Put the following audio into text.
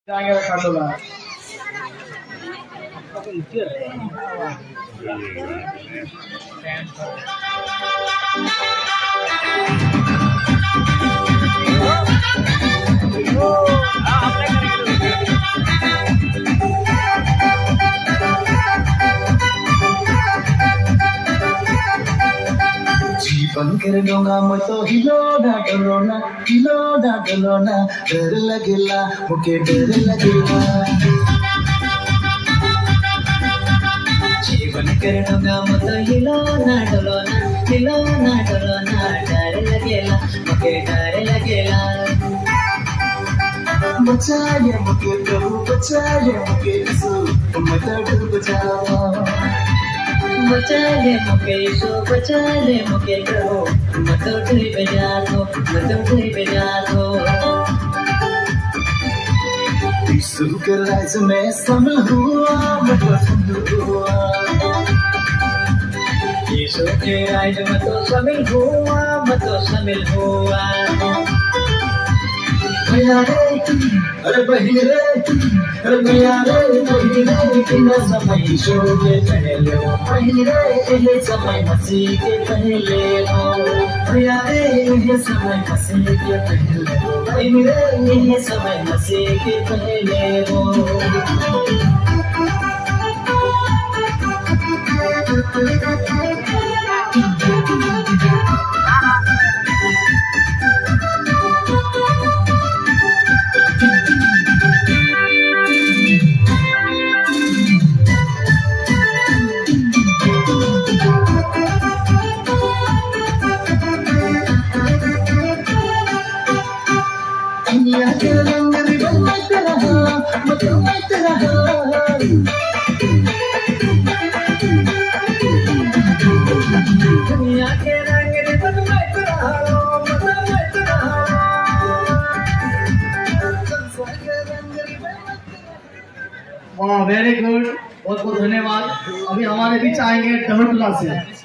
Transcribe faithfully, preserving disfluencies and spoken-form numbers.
जाएंगे रखा दो बार जीवन कर दूंगा मैं तो हिलो ना डरो ना हिलो ना डरो ना डर लगेला मुझे डर लगेला जीवन कर दूंगा मैं तो हिलो ना डरो ना हिलो ना डरो ना डर लगेला मुझे डर लगेला बचाए मुझे प्रभु बचाए मुझे यीशु मैं तो डूब जाऊं बचा ले मुझे यीशु बचा ले मुझे प्रभु मैं तो डूब जाऊं मैं तो डूब जाऊं यीशु के राज में शामिल हुआ मैं तो शामिल हुआ यीशु के राज में तो शामिल हुआ मैं तो शामिल हुआ भैया रे अरे बहिनी रे अरे भैया रे बहिनी रे कितना समय यीशु के पहले हो बहिनी रे ये समय मसीह के पहले हो भैया रे ये समय मसीह के पहले हो बहिनी रे ये समय मसीह के पहले हो दुनिया के रंग रिबन में तेरा मतलब में तेरा दुनिया के रंग रिबन में तेरा मतलब में तेरा वाह वेरी गुड बहुत बहुत धन्यवाद। अभी हमारे बीच आएंगे डहरटुला से।